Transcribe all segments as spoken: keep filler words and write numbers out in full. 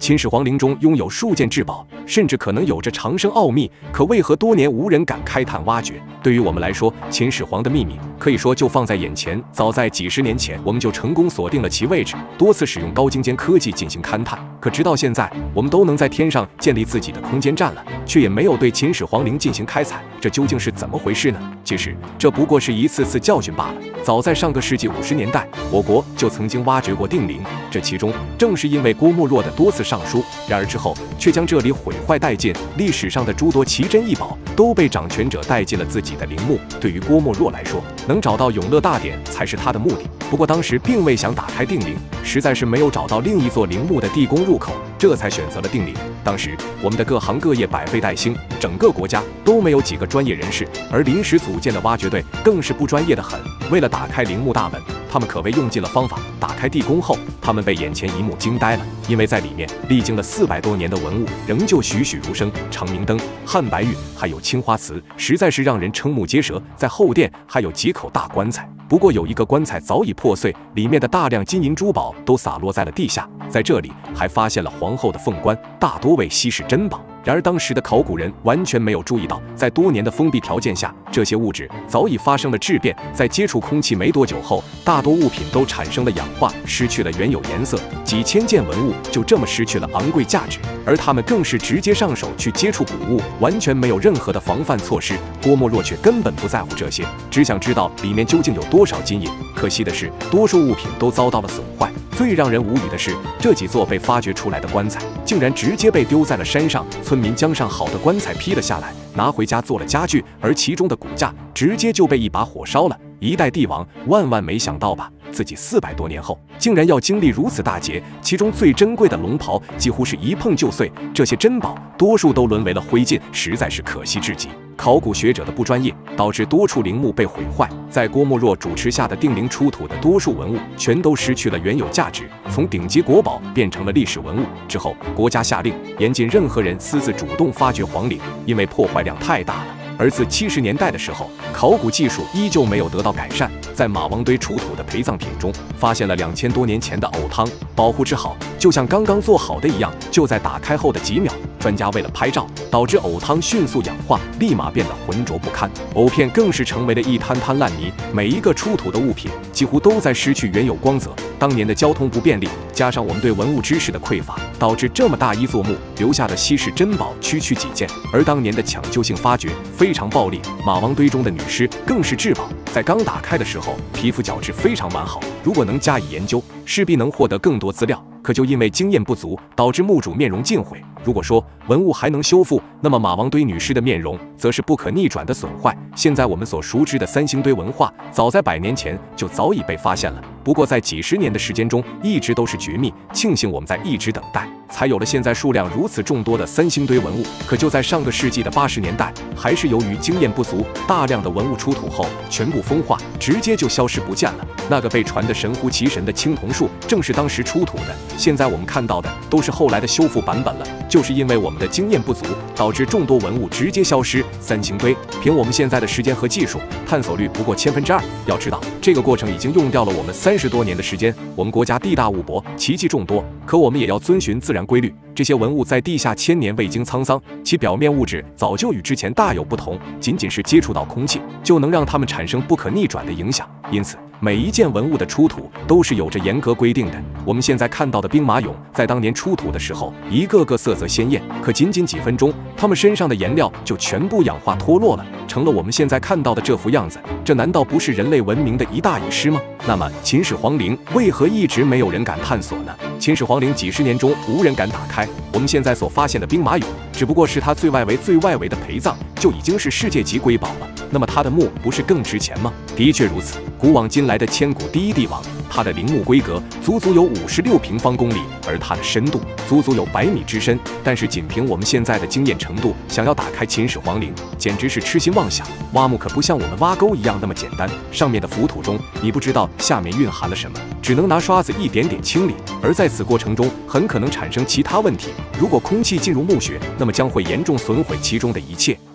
秦始皇陵中拥有数件至宝，甚至可能有着长生奥秘，可为何多年无人敢开探挖掘？对于我们来说，秦始皇的秘密可以说就放在眼前。早在几十年前，我们就成功锁定了其位置，多次使用高精尖科技进行勘探。可直到现在，我们都能在天上建立自己的空间站了，却也没有对秦始皇陵进行开采，这究竟是怎么回事呢？其实，这不过是一次次教训罢了。早在上个世纪五十年代，我国就曾经挖掘过定陵，这其中正是因为郭沫若的多次上书，然而之后却将这里毁坏殆尽，历史上的诸多奇珍异宝都被掌权者带进了自己的陵墓。对于郭沫若来说，能找到永乐大典才是他的目的。不过当时并未想打开定陵，实在是没有找到另一座陵墓的地宫入口，这才选择了定陵。当时我们的各行各业百废待兴，整个国家都没有几个专业人士，而临时组建的挖掘队更是不专业的很。为了打开陵墓大门，他们可谓用尽了方法。打开地宫后，他们被眼前一幕惊呆了，因为在里面历经了四百多年的文物仍旧栩栩如生，长明灯、汉白玉还有青花瓷，实在是让人瞠目结舌。在后殿还有几口大棺材，不过有一个棺材早已破碎，里面的大量金银珠宝都洒落在了地下。在这里还发现了皇后的凤冠，大多为稀世珍宝。然而当时的考古人完全没有注意到，在多年的封闭条件下，这些物质早已发生了质变，在接触空气没多久后，大多物品都产生了氧化，失去了原有颜色，几千件文物就这么失去了昂贵价值。而他们更是直接上手去接触古物，完全没有任何的防范措施。郭沫若却根本不在乎这些，只想知道里面究竟有多少金银。可惜的是，多数物品都遭到了损坏。最让人无语的是，这几座被发掘出来的棺材竟然直接被丢在了山上，村民将上好的棺材劈了下来，拿回家做了家具，而其中的骨架直接就被一把火烧了。一代帝王万万没想到吧，自己四百多年后竟然要经历如此大劫，其中最珍贵的龙袍几乎是一碰就碎，这些珍宝多数都沦为了灰烬，实在是可惜至极。考古学者的不专业导致多处陵墓被毁坏，在郭沫若主持下的定陵出土的多数文物全都失去了原有价值，从顶级国宝变成了历史文物。之后国家下令严禁任何人私自主动发掘皇陵，因为破坏量太大了。而自七十年代的时候，考古技术依旧没有得到改善，在马王堆出土的陪葬品中发现了两千多年前的藕汤，保护之好，就像刚刚做好的一样，就在打开后的几秒，专家为了拍照，导致藕汤迅速氧化，立马变得浑浊不堪，藕片更是成为了一滩滩烂泥。每一个出土的物品几乎都在失去原有光泽。当年的交通不便利，加上我们对文物知识的匮乏，导致这么大一座墓留下的稀世珍宝区区几件。而当年的抢救性发掘非常暴力，马王堆中的女尸更是至宝，在刚打开的时候皮肤角质非常完好，如果能加以研究，势必能获得更多资料。可就因为经验不足，导致墓主面容尽毁。如果说文物还能修复，那么马王堆女尸的面容则是不可逆转的损坏。现在我们所熟知的三星堆文化，早在百年前就早已被发现了，不过在几十年的时间中一直都是绝密，庆幸我们在一直等待，才有了现在数量如此众多的三星堆文物。可就在上个世纪的八十年代，还是由于经验不足，大量的文物出土后全部风化，直接就消失不见了。那个被传得神乎其神的青铜树，正是当时出土的。现在我们看到的都是后来的修复版本了，就是因为我们的经验不足，导致众多文物直接消失。三星堆凭我们现在的时间和技术，探索率不过千分之二。要知道，这个过程已经用掉了我们三十多年的时间。我们国家地大物博，奇迹众多，可我们也要遵循自然规律。这些文物在地下千年未经沧桑，其表面物质早就与之前大有不同，仅仅是接触到空气，就能让它们产生不可逆转的影响。因此，每一件文物的出土都是有着严格规定的。我们现在看到的兵马俑，在当年出土的时候，一个个色泽鲜艳，可仅仅几分钟，它们身上的颜料就全部氧化脱落了，成了我们现在看到的这副样子。这难道不是人类文明的一大遗失吗？那么，秦始皇陵为何一直没有人敢探索呢？秦始皇陵几十年中无人敢打开，我们现在所发现的兵马俑，只不过是它最外围最外围的陪葬，就已经是世界级瑰宝了。那么它的墓不是更值钱吗？的确如此，古往今来的千古第一帝王，他的陵墓规格足足有五十六平方公里，而它的深度足足有百米之深。但是仅凭我们现在的经验程度，想要打开秦始皇陵，简直是痴心妄想。挖墓可不像我们挖沟一样那么简单，上面的浮土中，你不知道下面蕴含了什么，只能拿刷子一点点清理，而在此过程中很可能产生其他问题。如果空气进入墓穴，那么将会严重损毁其中的一切。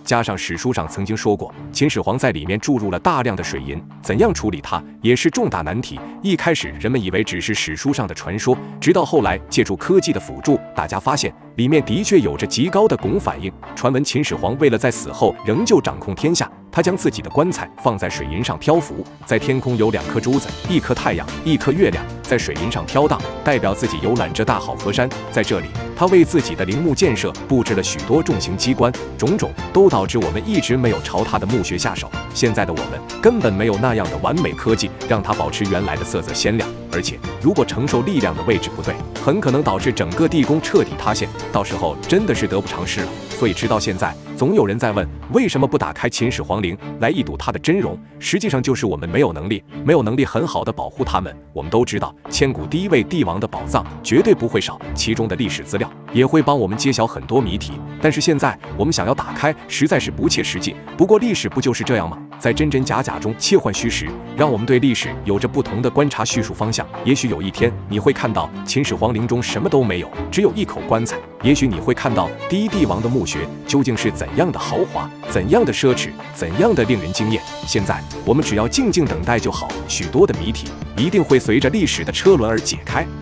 加上史书上曾经说过，秦始皇在里面注入了大量的水银，怎样处理它也是重大难题。一开始人们以为只是史书上的传说，直到后来借助科技的辅助，大家发现里面的确有着极高的汞反应。传闻秦始皇为了在死后仍旧掌控天下，他将自己的棺材放在水银上漂浮，在天空有两颗珠子，一颗太阳，一颗月亮，在水银上飘荡，代表自己游览着大好河山。在这里，他为自己的陵墓建设布置了许多重型机关，种种都导致我们一直没有朝他的墓穴下手。现在的我们根本没有那样的完美科技，让它保持原来的色泽鲜亮。而且，如果承受力量的位置不对，很可能导致整个地宫彻底塌陷，到时候真的是得不偿失了。所以直到现在，总有人在问，为什么不打开秦始皇陵来一睹他的真容？实际上就是我们没有能力，没有能力很好的保护他们。我们都知道，千古第一位帝王的宝藏绝对不会少，其中的历史资料也会帮我们揭晓很多谜题。但是现在我们想要打开，实在是不切实际。不过历史不就是这样吗？在真真假假中切换虚实，让我们对历史有着不同的观察叙述方向。也许有一天你会看到秦始皇陵中什么都没有，只有一口棺材。也许你会看到第一帝王的墓穴究竟是怎样的豪华，怎样的奢侈，怎样的令人惊艳。现在我们只要静静等待就好，许多的谜题一定会随着历史的车轮而解开。